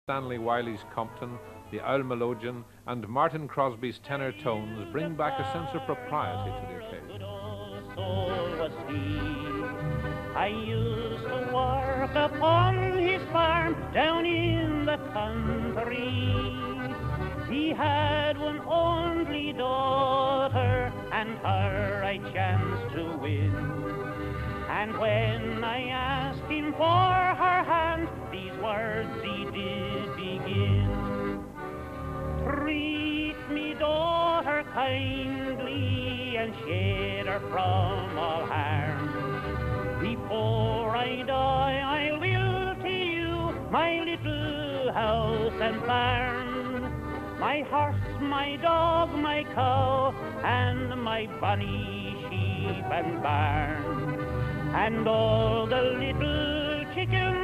Stanley Wiley's Compton, the Owl Melodeon, and Martin Crosbie's tenor tones bring back a sense of propriety to the occasion. I used to work upon his farm down in the country. He had one only daughter, and her I chanced to win. And when I asked him for her hand, these words he did begin. Treat me, daughter, kindly, and shade her from all harm. Before I die, I will to you my little house and farm, my horse, my dog, my cow, and my bonny sheep and barn, and all the little chickens